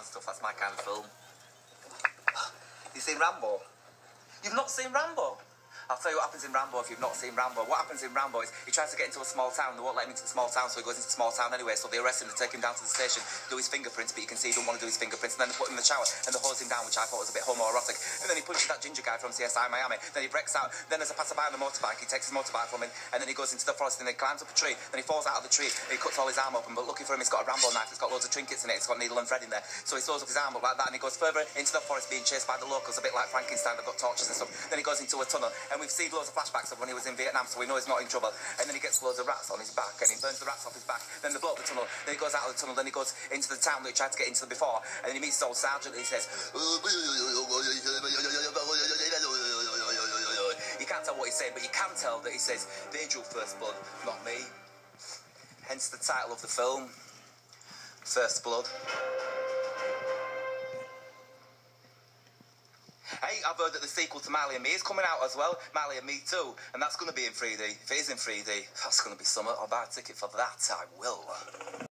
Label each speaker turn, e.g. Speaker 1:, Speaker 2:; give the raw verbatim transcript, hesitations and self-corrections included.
Speaker 1: and stuff. That's my kind of film. You seen Rambo? You've not seen Rambo? I'll tell you what happens in Rambo if you've not seen Rambo. What happens in Rambo is he tries to get into a small town. They won't let him into the small town, so he goes into the small town anyway. So they arrest him, they take him down to the station, do his fingerprints, but you can see he don't want to do his fingerprints. And then they put him in the shower and they hose him down, which I thought was a bit homoerotic. And then he punches that ginger guy from C S I Miami. Then he breaks out. Then there's a passerby on the motorbike. He takes his motorbike from him, and then he goes into the forest and he climbs up a tree. Then he falls out of the tree and he cuts all his arm open. But lucky for him, he's got a Rambo knife. It's got loads of trinkets in it. It's got needle and thread in there. So he sews up his arm up like that, and he goes further into the forest, being chased by the locals, a bit like Frankenstein. They've got torches and stuff. Then he goes into a tunnel, and we've seen loads of flashbacks of when he was in Vietnam, so we know he's not in trouble. And then he gets loads of rats on his back, and he burns the rats off his back. Then they blow up the tunnel. Then he goes out of the tunnel. Then he goes into the town that he tried to get into before, and then he meets his old sergeant. And he says, you can't tell what he's saying, but you can tell that he says, "They drew first blood, not me." Hence the title of the film, First Blood. Hey, I've heard that the sequel to Marley and Me is coming out as well, Marley and Me two, and that's going to be in three D. If it is in three D, that's going to be summer. I'll buy a ticket for that, I will.